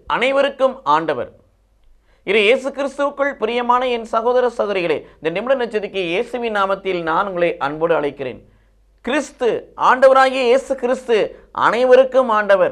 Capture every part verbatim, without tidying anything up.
அனைவருக்கும் ஆண்டவர். இரு இயேசு கிறிஸ்துவுக்குள் பிரியமான என் சகோதர சகோதரிகளே, இந்த நிமிட நட்சத்திரக்கு இயேசுவின் நாமத்தில் நான் உங்களை அன்போடு அழைக்கிறேன். கிறிஸ்து, ஆண்டவராகிய இயேசு கிறிஸ்து அனைவருக்கும் ஆண்டவர்.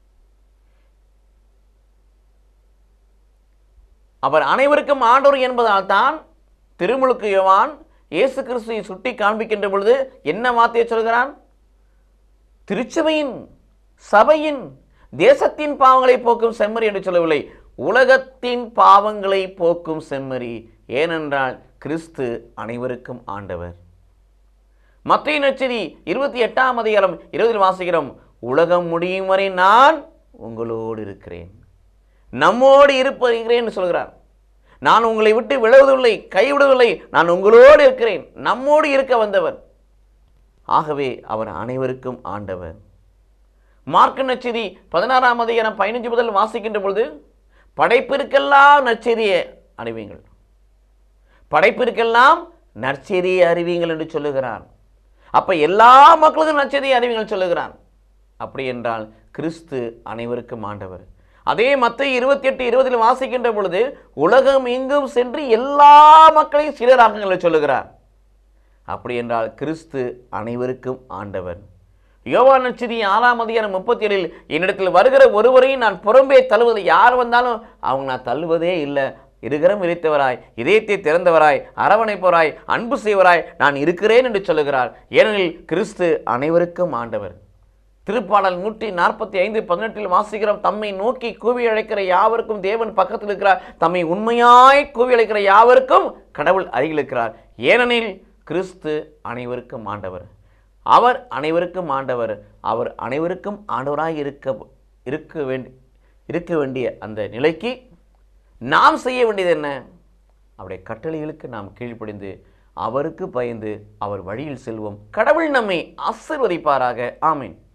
அவர் அனைவருக்கும் ஆண்டவர் என்பதால் தான் திருமுழுக்கு யோவான் இயேசு கிறிஸ்துவை சுட்டி காண்பிக்கின்ற பொழுது என்ன வார்த்தையை சொல்கிறான்? திருச்சபையின், சபையின், தேசத்தின் பாவங்களை போக்கும் செம்மறி என்று சொல்லவில்லை, உலகத்தின் பாவங்களை போக்கும் செம்மறி. ஏனென்றால் கிறிஸ்து அனைவருக்கும் ஆண்டவர். மத்தேயு நற்செய்தி இருபத்தி எட்டாம் அதிகாரம் இருபதில் வாசிக்கிறோம், உலகம் முடியும் வரை நான் உங்களோடு இருக்கிறேன், நம்மோடு இருப்பேன் சொல்கிறார். நான் உங்களை விட்டு விலகுவதில்லை, கைவிடவில்லை, நான் உங்களோடு இருக்கிறேன், நம்மோடு இருக்க வந்தவர். ஆகவே அவர் அனைவருக்கும் ஆண்டவர். மார்க்கு நற்செய்தி பதினாறாம் அதிகாரம் பதினைந்து முதல் வாசிக்கின்ற பொழுது, படைப்பிற்கெல்லாம் நற்செய்தியை அறிவீங்கள், படைப்பிற்கெல்லாம் நற்செய்தியை அறிவீங்கள் என்று சொல்லுகிறார். அப்ப எல்லா மக்களுக்கும் நற்செய்தியை அறிவீங்கள் சொல்லுகிறார். அப்படி என்றால் கிறிஸ்து அனைவருக்கும் ஆண்டவர். அதே மத்தேயு இருபத்தி எட்டு இருபதில் வாசிக்கின்ற பொழுது, உலகம் எங்கும் சென்று எல்லா மக்களையும் சீடராக்குங்கள் சொல்லுகிறார். அப்படி என்றால் கிறிஸ்து அனைவருக்கும் ஆண்டவர். யோவான் நற்செய்தி ஆறாம் அதிகாரம் முப்பத்தி ஏழில், என்னிடத்தில் வருகிற ஒருவரையும் நான் புறம்பே தள்ளுவது, யார் வந்தாலும் அவங்க நான் தள்ளுவதே இல்லை, இருகரம் விரித்தவராய், இதயத்தை திறந்தவராய், அரவணைப்பவராய், அன்பு செய்வராய் நான் இருக்கிறேன் என்று சொல்லுகிறார். ஏனெனில் கிறிஸ்து அனைவருக்கும் ஆண்டவர். திருப்பாடல் நூற்றி நாற்பத்தி ஐந்து பதினெட்டில் வாசிக்கிறோம், தம்மை நோக்கி கூவி அழைக்கிற யாவருக்கும் தேவன் பக்கத்தில் இருக்கிறார், தம்மை உண்மையாய் கூவி அழைக்கிற யாவருக்கும் கடவுள் அருகில் இருக்கிறார். ஏனெனில் கிறிஸ்து அனைவருக்கும் ஆண்டவர். அவர் அனைவருக்கும் ஆண்டவர். அவர் அனைவருக்கும் ஆண்டவராய் இருக்க இருக்க வேண்டி இருக்க வேண்டிய அந்த நிலைக்கு நாம் செய்ய வேண்டியது என்ன? அவருடைய கட்டளைகளுக்கு நாம் கீழ்ப்படிந்து அவருக்கு பயந்து அவர் வழியில் செல்வோம். கடவுள் நம்மை ஆசீர்வதிப்பாராக. ஆமீன்.